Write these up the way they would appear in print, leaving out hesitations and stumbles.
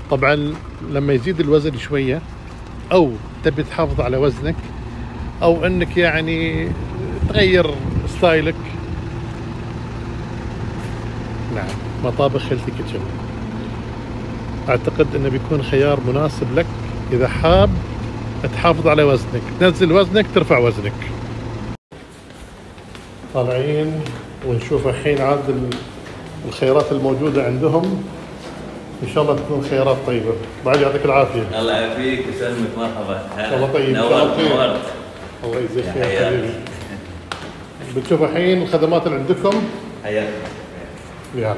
طبعا لما يزيد الوزن شوية او تبي تحافظ على وزنك او انك يعني تغير ستايلك، نعم مطابخ هيلثي كيتشن اعتقد انه بيكون خيار مناسب لك اذا حاب تحافظ على وزنك، تنزل وزنك، ترفع وزنك. طالعين ونشوف الحين عاد الخيارات الموجودة عندهم، ان شاء الله تكون خيارات طيبة. بعد يعطيك العافية. الله يعافيك ويسلمك، مرحبا. والله طيب، نورت. الله يجزيك خير حبيبي. بتشوف الحين الخدمات اللي عندكم. حياك. يلا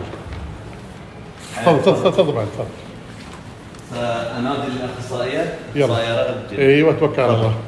تفضل بعد تفضل. انادي الاخصائيه. يلا ايوه توكل على الله.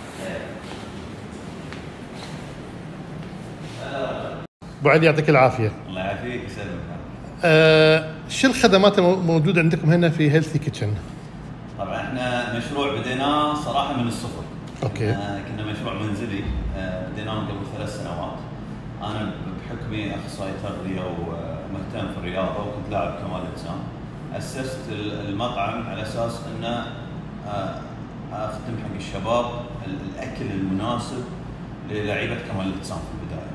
بعد يعطيك العافيه. الله يعافيك ويسلمك. شو الخدمات الموجوده عندكم هنا في هيلثي كيتشن؟ طبعا احنا مشروع بديناه صراحه من الصفر. اوكي. كنا مشروع منزلي، بديناه قبل 3 سنوات. انا بحكمي اخصائي تغذيه ومهتم في الرياضه وكنت لاعب كمال اجسام. اسست المطعم على اساس انه اخدم حق الشباب الاكل المناسب للاعيبه كمال الاجسام في البدايه.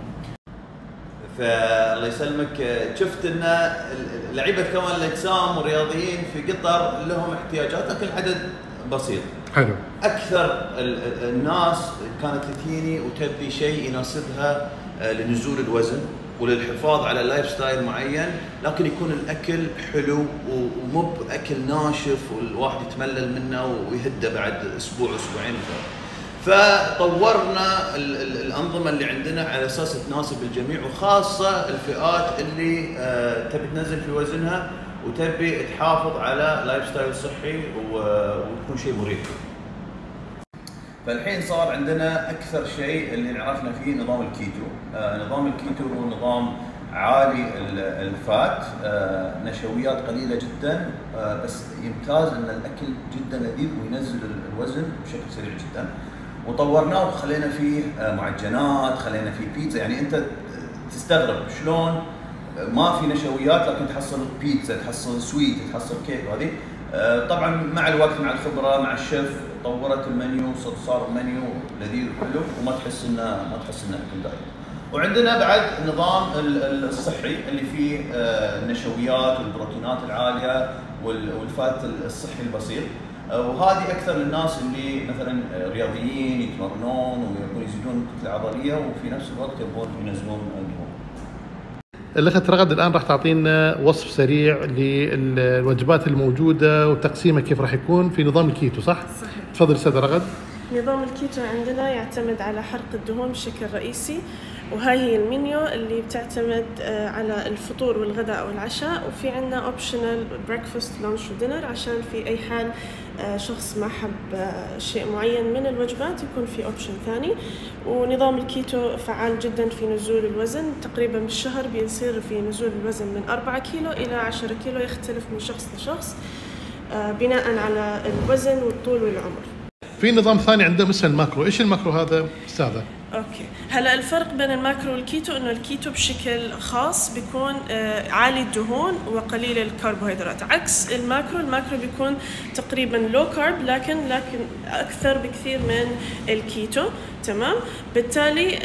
فالله يسلمك، شفت ان لعيبه كمال الاجسام والرياضيين في قطر لهم احتياجات لكن عدد بسيط. حلو. اكثر الناس كانت تجيني وتبي شيء يناسبها لنزول الوزن وللحفاظ على لايف ستايل معين، لكن يكون الاكل حلو ومو باكل ناشف والواحد يتملل منه ويهده بعد اسبوع اسبوعين. فطورنا الانظمه اللي عندنا على اساس تناسب الجميع، وخاصه الفئات اللي تبي تنزل في وزنها وتبي تحافظ على لايف ستايل صحي ويكون شيء مريح. فالحين صار عندنا اكثر شيء اللي عرفنا فيه نظام الكيتو. نظام الكيتو هو نظام عالي الفات، نشويات قليله جدا، بس يمتاز ان الاكل جدا لذيذ وينزل الوزن بشكل سريع جدا. وطورناه وخلينا فيه معجنات، خلينا فيه بيتزا. يعني انت تستغرب شلون ما في نشويات لكن تحصل بيتزا، تحصل سويت، تحصل كيك. وهذه طبعا مع الوقت مع الخبره مع الشيف طورت المنيو، صار المنيو لذيذ وحلو وما تحس انه اكل دايت. وعندنا بعد النظام الصحي اللي فيه النشويات والبروتينات العاليه والفات الصحي البسيط، وهذه اكثر للناس اللي مثلا رياضيين يتمرنون ويبون يزيدون كتله عضليه وفي نفس الوقت يبون ينزلون دهون. الاخت رغد الان راح تعطينا وصف سريع للوجبات الموجوده وتقسيمها كيف راح يكون في نظام الكيتو، صح؟ صحيح. تفضل استاذ رغد. نظام الكيتو عندنا يعتمد على حرق الدهون بشكل رئيسي، وهاي هي المنيو اللي بتعتمد على الفطور والغداء او العشاء، وفي عندنا اوبشنال بريكفاست لانش ودينر عشان في اي حال شخص ما حب شيء معين من الوجبات يكون في اوبشن ثاني. ونظام الكيتو فعال جدا في نزول الوزن، تقريبا بالشهر بيصير في نزول الوزن من 4 كيلو الى 10 كيلو، يختلف من شخص لشخص بناء على الوزن والطول والعمر. في نظام ثاني عندهم اسمه الماكرو، ايش الماكرو هذا استاذه؟ اوكي، هلا الفرق بين الماكرو والكيتو انه الكيتو بشكل خاص بيكون عالي الدهون وقليل الكربوهيدرات، عكس الماكرو بيكون تقريبا لو كارب لكن اكثر بكثير من الكيتو. تمام، بالتالي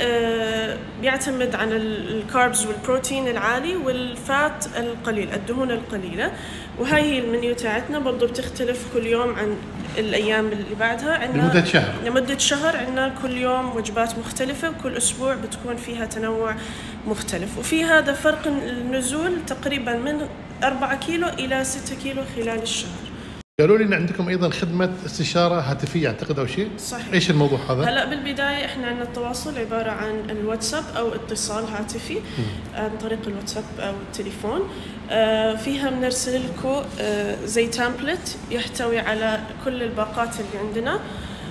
بيعتمد على الكاربز والبروتين العالي والفات القليل، الدهون القليله. وهي هي المنيو تاعتنا، برضو بتختلف كل يوم عن الايام اللي بعدها. عندنا لمده شهر عندنا كل يوم وجبات مختلفه، وكل اسبوع بتكون فيها تنوع مختلف. وفي هذا فرق النزول تقريبا من 4 كيلو الى 6 كيلو خلال الشهر. قالوا لي ان عندكم ايضا خدمه استشاره هاتفيه اعتقد او شيء. صحيح. ايش الموضوع هذا؟ هلا بالبدايه احنا عندنا التواصل عباره عن الواتساب او اتصال هاتفي عن طريق الواتساب او التليفون. فيها بنرسل لكم زي تامبلت يحتوي على كل الباقات اللي عندنا.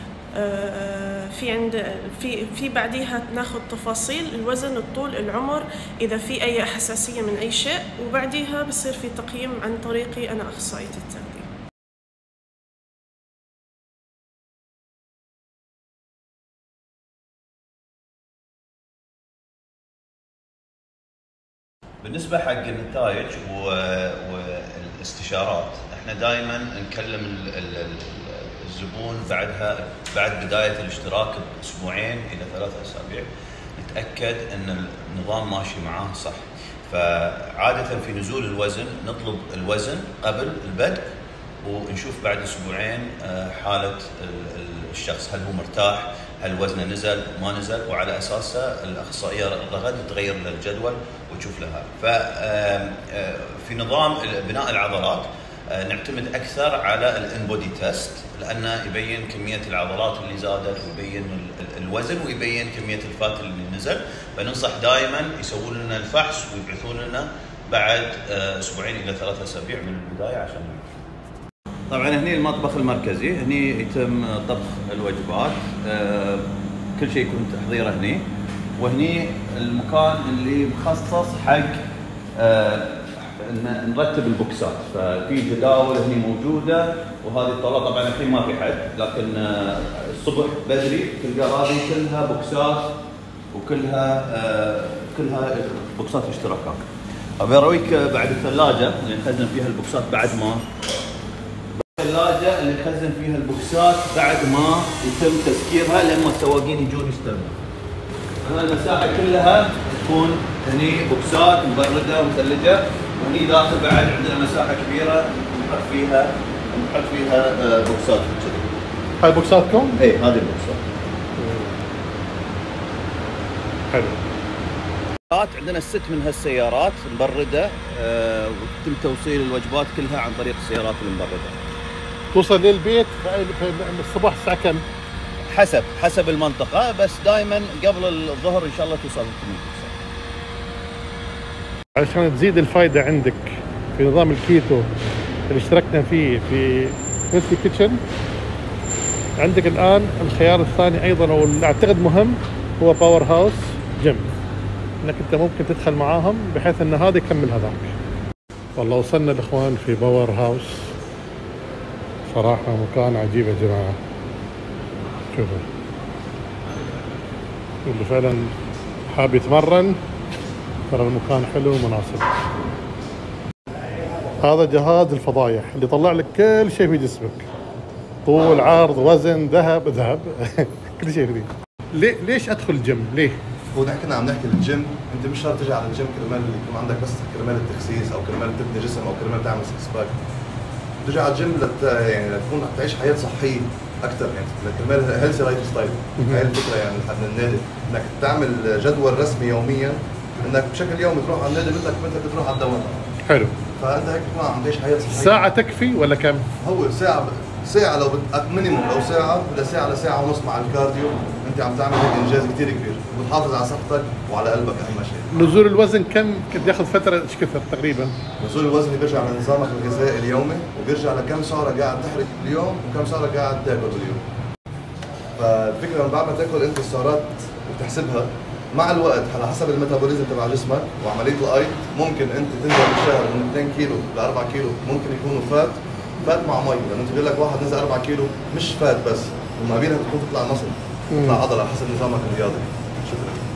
في بعديها ناخذ تفاصيل الوزن، الطول، العمر، اذا في اي حساسيه من اي شيء، وبعديها بصير في تقييم عن طريقي انا اخصائيه التغذيه. بالنسبه حق النتائج والاستشارات، احنا دائما نكلم الزبون بعد بدايه الاشتراك باسبوعين الى 3 اسابيع نتاكد ان النظام ماشي معاه صح. فعاده في نزول الوزن نطلب الوزن قبل البدء ونشوف بعد اسبوعين حاله الشخص، هل هو مرتاح، هل وزنه نزل ما نزل، وعلى اساسه الاخصائيه الرغد تغير له الجدول وتشوف له هذا. ففي نظام بناء العضلات نعتمد اكثر على الانبودي تيست لانه يبين كميه العضلات اللي زادت ويبين الوزن ويبين كميه الفات اللي نزل، فننصح دائما يسوون لنا الفحص ويبعثون لنا بعد اسبوعين الى 3 اسابيع من البدايه عشان نعرف. طبعا هني المطبخ المركزي، هني يتم طبخ الوجبات، كل شيء يكون تحضيره هني، وهني المكان اللي مخصص حق نرتب البوكسات. ففي جداول هني موجوده، وهذه الطاوله طبعا الحين ما في حد، لكن الصبح بدري تلقى هذه كلها بوكسات وكلها بوكسات اشتراكات. ابي ارويك بعد الثلاجه اللي نخزن فيها البوكسات بعد ما الثلاجه اللي نخزن فيها البوكسات بعد ما يتم تسكيرها لما السواقين يجون يستلمون. المساحه كلها تكون هني بوكسات مبرده ومثلجه، وهني داخل بعد عندنا مساحه كبيره نحط فيها بوكسات كذي. هاي بوكساتكم؟ اي هذه البوكسات. حلو. عندنا 6 من هالسيارات مبرده، ويتم توصيل الوجبات كلها عن طريق السيارات المبرده. توصل للبيت الصبح الساعه كم؟ حسب المنطقه، بس دائما قبل الظهر ان شاء الله توصل لكم. عشان تزيد الفائده عندك في نظام الكيتو اللي اشتركنا فيه في هيلثي كيتشن، عندك الان الخيار الثاني ايضا واللي اعتقد مهم هو باور هاوس جيم، انك انت ممكن تدخل معاهم بحيث ان هذا يكمل هذاك. والله وصلنا الاخوان في باور هاوس، صراحه مكان عجيب يا جماعه. شوفوا اللي فعلا حاب يتمرن ترى المكان حلو ومناسب. هذا جهاز الفضايح اللي يطلع لك كل شيء في جسمك، طول عرض وزن ذهب كل شيء فيه. ليش ادخل الجيم؟ ليه؟ هو نحكي عم نحكي الجيم، انت مش شرط تجي على الجيم كرمال يكون عندك بس كرمال التخسيس او كرمال تبني جسم او كرمال تعمل سكس باك. تجي على الجيم يعني لتكون تعيش حياه صحيه اكثر، يعني كرمال هيلثي لايف ستايل. هاي الفكره يعني من النادي، انك تعمل جدول رسمي يوميا، انك بشكل يومي تروح على النادي مثلك مثل بتروح على الدوام. حلو. فانت هيك تكون عم تعيش حياه صحيه. ساعه تكفي ولا كم؟ هو ساعه لو مينيموم، لو ساعه لساعه ونص مع الكارديو انت عم تعمل هيك انجاز كثير كبير، وبتحافظ على صحتك وعلى قلبك اهم شيء. نزول الوزن كم ياخذ فتره ايش كثر تقريبا؟ نزول الوزن بيرجع لنظامك الغذائي اليومي، وبيرجع لكم سعره قاعد تحرق باليوم وكم سعره قاعد تاكل باليوم. فالفكره من بعد ما تاكل انت السعرات وتحسبها مع الوقت على حسب الميتابوليزم تبع جسمك وعمليه الايض، ممكن انت تنزل بالشهر من 2 كيلو ل 4 كيلو، ممكن يكونوا فات مع مي، لانه انت بيقول لك واحد نزل 4 كيلو مش فات بس، وما بينها بتكون تطلع مصل، تطلع عضله حسب نظامك الرياضي. شكرا.